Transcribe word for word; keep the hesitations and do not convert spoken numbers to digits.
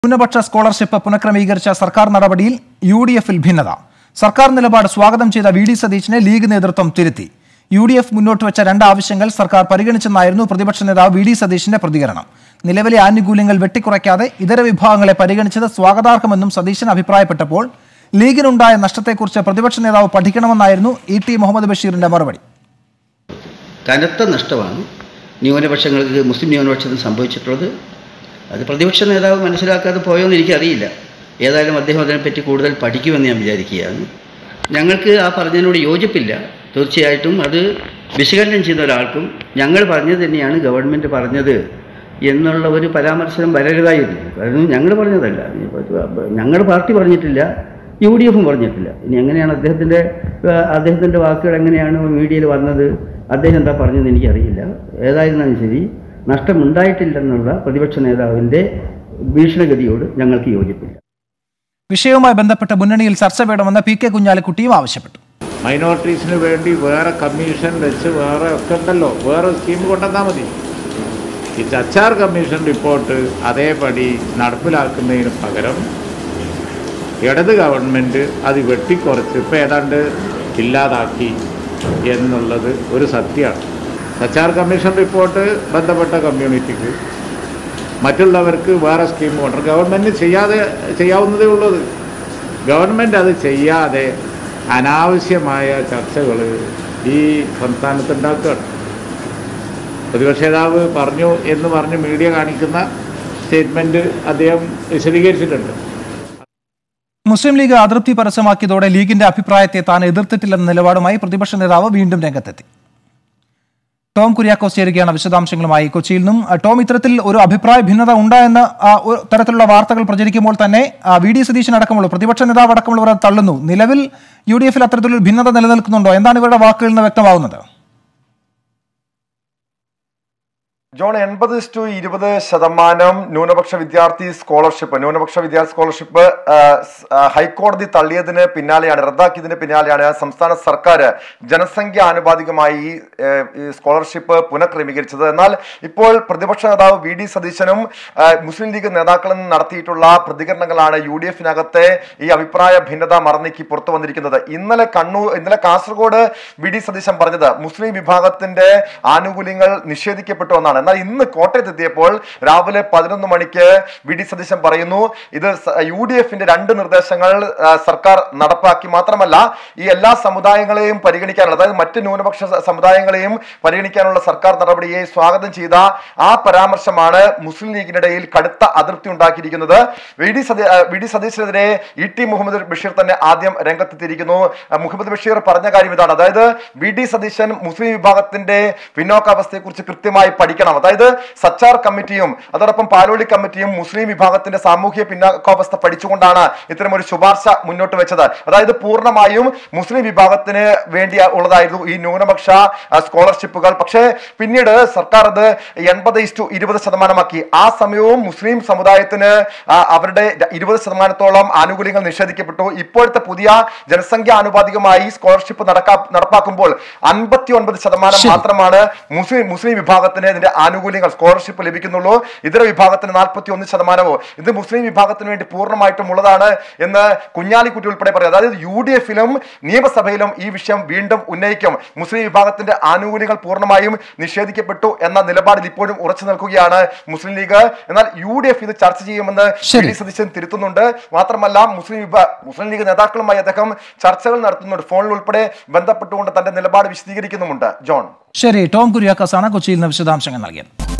ന്യൂനപക്ഷ സ്കോളർഷിപ്പ് പുനഃക്രമീകരിച്ച സർക്കാർ നടപടിയിൽ യു ഡി എഫിൽ ഭിന്നത. സർക്കാർ നിലപാട് സ്വാഗതം ചെയ്ത വി ഡി സതീശനെ ലീഗ് നേതൃത്വം തിരുത്തി. യു ഡി എഫ് മുന്നോട്ട് വെച്ച രണ്ട് ആവശ്യങ്ങൾ സർക്കാർ പരിഗണിച്ചെന്നായിരുന്നു പ്രതിപക്ഷ നേതാവ് വി ഡി സതീശന്റെ പ്രതികരണം. നിലവിലെ ആനുകൂല്യങ്ങൾ വെട്ടിക്കുറയ്ക്കാതെ ഇതര വിഭാഗങ്ങളെ പരിഗണിച്ചത് സ്വാഗതാർഹമെന്നും സതീശൻ അഭിപ്രായപ്പെട്ടപ്പോൾ ലീഗിനുണ്ടായ നഷ്ടത്തെക്കുറിച്ച് പ്രതിപക്ഷ നേതാവ് പഠിക്കണമെന്നായിരുന്നു ഇ ടി മുഹമ്മദ് ബഷീറിന്റെ മറുപടി. കനത്ത നഷ്ടമാണ് ന്യൂനപക്ഷങ്ങൾക്ക്, മുസ്ലിം ന്യൂനപക്ഷത്തിന് സംഭവിച്ചിട്ടുള്ളത്. അത് പ്രതിപക്ഷ നേതാവ് മനസ്സിലാക്കാതെ പോയോന്ന് എനിക്കറിയില്ല. ഏതായാലും അദ്ദേഹം അതിനെപ്പറ്റി കൂടുതൽ പഠിക്കുമെന്ന് ഞാൻ വിചാരിക്കുകയാണ്. ഞങ്ങൾക്ക് ആ പറഞ്ഞതിനോട് യോജിപ്പില്ല. തീർച്ചയായിട്ടും അത് വിശകലനം ചെയ്യുന്ന ഒരാൾക്കും ഞങ്ങൾ പറഞ്ഞത് തന്നെയാണ് ഗവൺമെൻറ് പറഞ്ഞത് എന്നുള്ള ഒരു പരാമർശനം വരരുതായിരുന്നു. കാരണം ഞങ്ങൾ പറഞ്ഞതല്ല, ഞങ്ങൾ പാർട്ടി പറഞ്ഞിട്ടില്ല, യു ഡി എഫും പറഞ്ഞിട്ടില്ല. ഇനി എങ്ങനെയാണ് അദ്ദേഹത്തിൻ്റെ അദ്ദേഹത്തിൻ്റെ വാക്കുകൾ എങ്ങനെയാണ് മീഡിയയിൽ വന്നത്, അദ്ദേഹം എന്താ പറഞ്ഞതെന്ന് എനിക്കറിയില്ല. ഏതായിരുന്നാലും ശരി, നഷ്ടമുണ്ടായിട്ടില്ലെന്നുള്ള പ്രതിപക്ഷ നേതാവിൻ്റെ ഭീഷണഗതിയോട് ഞങ്ങൾക്ക് യോജിപ്പില്ല. വിഷയവുമായി ബന്ധപ്പെട്ട മുന്നണിയിൽ ചർച്ച വേണമെന്ന് പി കെ കുഞ്ഞാലിക്കുട്ടിയും ആവശ്യപ്പെട്ടു. മൈനോറിറ്റീസിന് വേണ്ടി വേറെ കമ്മീഷൻ വെച്ച് വേറെ ഒക്കെ ഉണ്ടല്ലോ, വേറെ സ്കീം കൊണ്ടുവന്നാൽ മതി. ഈ ചച്ചാർ കമ്മീഷൻ റിപ്പോർട്ട് അതേപടി നടപ്പിലാക്കുന്നതിന് പകരം ഇടത് ഗവൺമെൻറ് അത് വെട്ടിക്കുറച്ച് ഇപ്പോൾ ഏതാണ്ട് ഇല്ലാതാക്കി എന്നുള്ളത് ഒരു സത്യമാണ്. ചച്ചാർ കമ്മീഷൻ റിപ്പോർട്ട് ബന്ധപ്പെട്ട കമ്മ്യൂണിറ്റിക്ക്, മറ്റുള്ളവർക്ക് വേറെ സ്കീം കൊണ്ടുവരും. ഗവൺമെൻറ് ചെയ്യാതെ ചെയ്യാവുന്നതേ ഉള്ളത്. ഗവൺമെൻറ് അത് ചെയ്യാതെ അനാവശ്യമായ ചർച്ചകൾ ഈ സംസ്ഥാനത്ത് ഉണ്ടാക്കുകയാണ്. പ്രതിപക്ഷ നേതാവ് പറഞ്ഞു എന്ന് പറഞ്ഞ് മീഡിയ കാണിക്കുന്ന സ്റ്റേറ്റ്മെൻറ്റ് അദ്ദേഹം വിശദീകരിച്ചിട്ടുണ്ട്. മുസ്ലിം ലീഗ് അതൃപ്തി പരസ്യമാക്കിയതോടെ ലീഗിന്റെ അഭിപ്രായത്തെ താൻ എതിർത്തിട്ടില്ലെന്ന നിലപാടുമായി പ്രതിപക്ഷ നേതാവ് വീണ്ടും രംഗത്തെത്തി. ടോം കുര്യാക്കോസ് ചേരുകയാണ് വിശദാംശങ്ങളുമായി കൊച്ചിയിൽ നിന്നും. ടോം, ഇത്തരത്തിൽ ഒരു അഭിപ്രായ ഭിന്നത ഉണ്ടായെന്ന തരത്തിലുള്ള വാർത്തകൾ പ്രചരിക്കുമ്പോൾ തന്നെ വി ഡി സതീശൻ അടക്കമുള്ള പ്രതിപക്ഷ നേതാവ് അടക്കമുള്ളവർ തള്ളുന്നു. നിലവിൽ യു ഡി എഫിൽ അത്തരത്തിലൊരു ഭിന്നത നിലനിൽക്കുന്നുണ്ടോ? എന്താണ് ഇവരുടെ വാക്കുകളിൽ നിന്ന് വ്യക്തമാകുന്നത്? ജോൺ, എൺപത് ടു ഇരുപത് ശതമാനം ന്യൂനപക്ഷ വിദ്യാർത്ഥി സ്കോളർഷിപ്പ് ന്യൂനപക്ഷ വിദ്യാർത്ഥി സ്കോളർഷിപ്പ് ഹൈക്കോടതി തള്ളിയതിന് പിന്നാലെയാണ്, റദ്ദാക്കിയതിന് പിന്നാലെയാണ് സംസ്ഥാന സർക്കാർ ജനസംഖ്യ ആനുപാതികമായി ഈ സ്കോളർഷിപ്പ് പുനഃക്രമീകരിച്ചത്. എന്നാൽ ഇപ്പോൾ പ്രതിപക്ഷ നേതാവ് വി ഡി സതീശനും മുസ്ലിം ലീഗ് നേതാക്കളും നടത്തിയിട്ടുള്ള പ്രതികരണങ്ങളാണ് യു ഡി എഫിനകത്തെ ഈ അഭിപ്രായ ഭിന്നത മറന്നീക്കി പുറത്തു വന്നിരിക്കുന്നത്. ഇന്നലെ കണ്ണൂർ ഇന്നലെ കാസർഗോഡ് വി ഡി സതീശൻ പറഞ്ഞത് മുസ്ലിം വിഭാഗത്തിന്റെ ആനുകൂല്യങ്ങൾ നിഷേധിക്കപ്പെട്ടു എന്നാണ്. എന്നാൽ ഇന്ന് കോട്ടയത്ത് എത്തിയപ്പോൾ രാവിലെ പതിനൊന്ന് മണിക്ക് വി ഡി സതീശൻ പറയുന്നു, ഇത് യു ഡി എഫിന്റെ രണ്ട് നിർദ്ദേശങ്ങൾ സർക്കാർ നടപ്പാക്കി. മാത്രമല്ല, ഈ എല്ലാ സമുദായങ്ങളെയും പരിഗണിക്കാനുള്ള, അതായത് മറ്റ് ന്യൂനപക്ഷ സമുദായങ്ങളെയും പരിഗണിക്കാനുള്ള സർക്കാർ നടപടിയെ സ്വാഗതം ചെയ്ത ആ പരാമർശമാണ് മുസ്ലിം ലീഗിനിടയിൽ കടുത്ത അതൃപ്തി ഉണ്ടാക്കിയിരിക്കുന്നത്. വി ഡി സതീ വി ഡി സതീശനെതിരെ ഇ ടി മുഹമ്മദ് ബഷീർ തന്നെ ആദ്യം രംഗത്തെത്തിയിരിക്കുന്നു. മുഹമ്മദ് ബഷീർ പറഞ്ഞ കാര്യം ഇതാണ്, അതായത് വി ഡി സതീശൻ മുസ്ലിം വിഭാഗത്തിന്റെ പിന്നോക്കാവസ്ഥയെക്കുറിച്ച് കൃത്യമായി പഠിക്കണം. അതായത് സച്ചാർ കമ്മിറ്റിയും അതോടൊപ്പം പാലോളി കമ്മിറ്റിയും മുസ്ലിം വിഭാഗത്തിന്റെ സാമൂഹ്യ പിന്നോക്കാവസ്ഥ പഠിച്ചുകൊണ്ടാണ് ഇത്തരം ഒരു ശുപാർശ മുന്നോട്ട് വെച്ചത്. അതായത് പൂർണ്ണമായും മുസ്ലിം വിഭാഗത്തിന് വേണ്ടി ഉള്ളതായിരുന്നു ഈ ന്യൂനപക്ഷ സ്കോളർഷിപ്പുകൾ. പക്ഷേ പിന്നീട് സർക്കാർ അത് എൺപത് ഇസ്റ്റു ഇരുപത് ശതമാനമാക്കി. ആ സമയവും മുസ്ലിം സമുദായത്തിന് അവരുടെ ഇരുപത് ശതമാനത്തോളം ആനുകൂല്യങ്ങൾ നിഷേധിക്കപ്പെട്ടു. ഇപ്പോഴത്തെ പുതിയ ജനസംഖ്യ ആനുപാതികമായി സ്കോളർഷിപ്പ് നടപ്പാക്കുമ്പോൾ അൻപത്തി ഒൻപത് ശതമാനം മാത്രമാണ് മുസ്ലിം മുസ്ലിം വിഭാഗത്തിന് ഇതിന്റെ ആനുകൂല്യങ്ങൾ സ്കോളർഷിപ്പ് ലഭിക്കുന്നുള്ളൂ. ഇതര വിഭാഗത്തിന് നാൽപ്പത്തി ഒന്ന് ശതമാനമോ. ഇത് മുസ്ലിം വിഭാഗത്തിന് വേണ്ടി പൂർണ്ണമായിട്ടും ഉള്ളതാണ് എന്ന് കുഞ്ഞാലിക്കുട്ടി ഉൾപ്പെടെ പറയും. അതായത് യു ഡി എഫിലും നിയമസഭയിലും ഈ വിഷയം വീണ്ടും ഉന്നയിക്കും. മുസ്ലിം വിഭാഗത്തിന്റെ ആനുകൂല്യങ്ങൾ പൂർണ്ണമായും നിഷേധിക്കപ്പെട്ടു എന്ന നിലപാടിൽ ഇപ്പോഴും ഉറച്ചു നിൽക്കുകയാണ് മുസ്ലിം ലീഗ്. എന്നാൽ യു ഡി എഫ് ഇത് ചർച്ച ചെയ്യുമെന്ന് വി ഡി സതീശൻ തിരുത്തുന്നുണ്ട്. മാത്രമല്ല, മുസ്ലിം വിഭാ മുസ്ലിം ലീഗ് നേതാക്കളുമായി അദ്ദേഹം ചർച്ചകൾ നടത്തുന്നുണ്ട്. ഫോണിൽ ഉൾപ്പെടെ ബന്ധപ്പെട്ടുകൊണ്ട് തന്റെ നിലപാട് വിശദീകരിക്കുന്നുമുണ്ട്. ജോൺ, ശരി. ടോം കുര്യാക്കോസാണ് കൊച്ചിയിൽ നിന്ന് വിശദാംശങ്ങൾ നൽകിയത്.